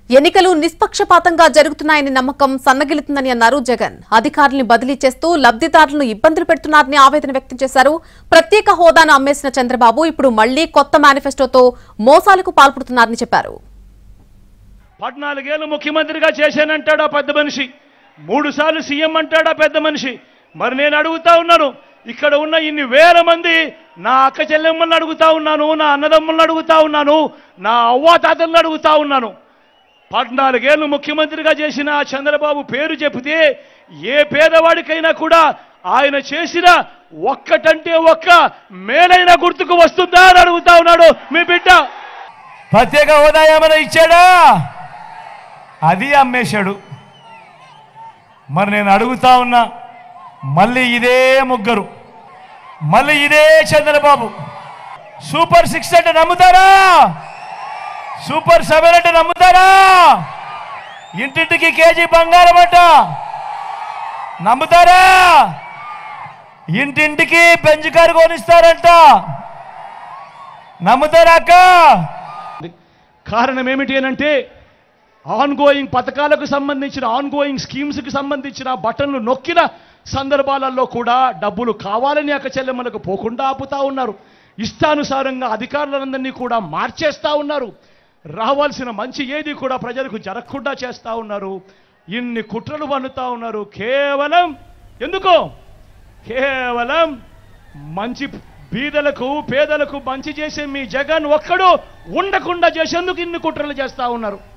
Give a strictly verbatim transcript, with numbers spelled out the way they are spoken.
ఎన్నికలు నిష్పక్షపాతంగా జరుగుతున్నాయని నమ్మకం సన్నగిలుతుందని అన్నారు జగన్. అధికారుల్ని బదిలీ చేస్తూ లబ్ధిదారులను ఇబ్బందులు పెడుతున్నారని ఆవేదన వ్యక్తం చేశారు. ప్రత్యేక హోదాను అమ్మేసిన చంద్రబాబు ఇప్పుడు మళ్లీ కొత్త మేనిఫెస్టోతో మోసాలకు పాల్పడుతున్నారని చెప్పారు. పద్నాలుగేళ్లు ముఖ్యమంత్రిగా చేశానంటాడా పెద్ద మనిషి, మూడు సార్లు సీఎం అంటాడా పెద్ద మనిషి. మరి నేను అడుగుతా ఉన్నాను, ఇక్కడ ఉన్న ఇన్ని వేల మంది నా అక్క చెల్లెమ్మలను అడుగుతా ఉన్నాను, నా అన్నదమ్ములను అడుగుతా ఉన్నాను, నా అవ్వాతాతలను అడుగుతా ఉన్నాను. పద్నాలుగేళ్లు ముఖ్యమంత్రిగా చేసిన చంద్రబాబు పేరు చెబితే ఏ పేదవాడికైనా కూడా ఆయన చేసిన ఒక్కటంటే ఒక్క మేలైన గుర్తుకు వస్తుందా అని అడుగుతా ఉన్నాడు మీ బిడ్డ. ప్రత్యేక హోదా ఏమైనా ఇచ్చాడా? అది అమ్మేశాడు. మరి నేను అడుగుతా ఉన్నా, మళ్ళీ ఇదే ముగ్గురు, మళ్ళీ ఇదే చంద్రబాబు సూపర్ సిక్స్ అంటే నమ్ముతారా? సూపర్ సెవెన్ అంటే నమ్ముతారా? ఇంటింటికి కేజీ బంగారం అంట నమ్ముతారా? ఇంటింటికి బెంజ్ కారు కొనిస్తారంట నమ్ముతారా అక్క? కారణం ఏమిటి అనంటే ఆన్ గోయింగ్ పథకాలకు సంబంధించిన ఆన్ గోయింగ్ స్కీమ్స్కి సంబంధించిన బటన్లు నొక్కిన సందర్భాలలో కూడా డబ్బులు కావాలని అక్క చెల్లెమ్మలకు పోకుండా ఆపుతా ఉన్నారు. ఇష్టానుసారంగా అధికారులందరినీ కూడా మార్చేస్తా ఉన్నారు. రావాల్సిన మంచి ఏది కూడా ప్రజలకు జరగకుండా చేస్తూ ఉన్నారు. ఇన్ని కుట్రలు పన్నుతా ఉన్నారు. కేవలం ఎందుకో కేవలం మంచి బీదలకు పేదలకు మంచి చేసే మీ జగన్ ఒక్కడు ఉండకుండా చేసేందుకు ఇన్ని కుట్రలు చేస్తూ ఉన్నారు.